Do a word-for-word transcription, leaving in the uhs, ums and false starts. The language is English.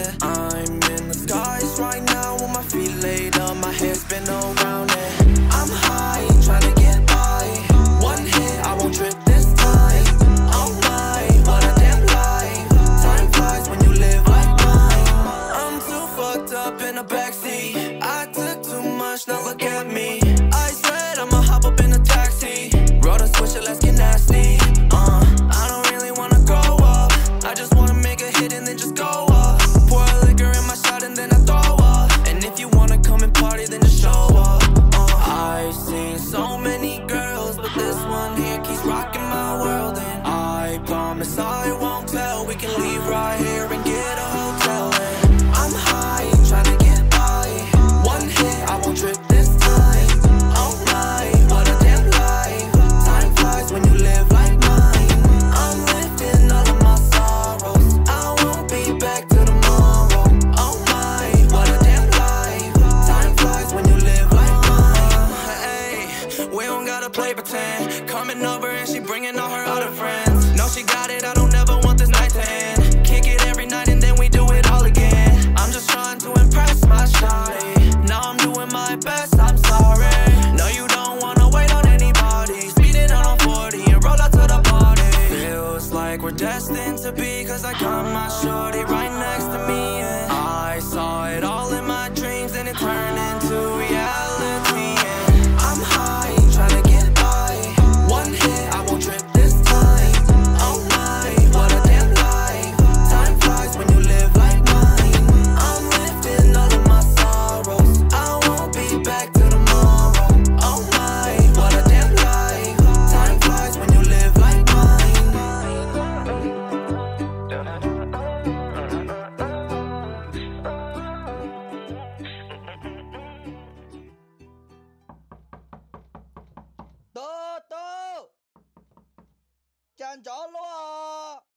it. I'm in the skies right now with my feet laid up, my hair spin around it. I'm high, trying to get by. One hit, I won't trip this time. Oh my, what a damn life. Time flies when you live like mine. I'm too fucked up in the backseat. I took too much, now look at me. Eyes red, I'ma hop up in a taxi. Roll a switcher, let's get nasty. Uh, I don't really wanna grow up. I just wanna make a hit and then just go up. Pour a liquor in my shot and then I throw up. And if you wanna come and party, then just show up. uh, I've seen so many girls, but this one here keeps rocking my world. And I promise I won't tell. We can leave right here and get a hotel. And I'm high, trying to get by. One hit, I won't trip this time. Oh my, what a damn life. Time flies when you live like mine. I'm lifting all of my sorrows. I won't be back till tomorrow. Oh my, what a damn life. Time flies when you live like mine. Hey, we don't gotta play pretend. Coming over and she bringing all her other friends. No, she got it, I don't ever want this night to end. Kick it every night and then we do it all again. I'm just trying to impress my shawty. Now I'm doing my best, I'm sorry. No, you don't wanna wait on anybody. Speeding out on forty and roll out to the party. Feels like we're destined to be, cause I got my shorty right next to me. And I saw it all in my dreams and it turned into reality. And I'm high, trying to get by. One hit, I won't trip this time. Oh my, what a damn life. Time flies when you live like mine. I'm lifting all of my sorrows. I won't be back till tomorrow. Oh my, what a damn life. Time flies when you live like mine. Tô tô Chàng chó luôn à.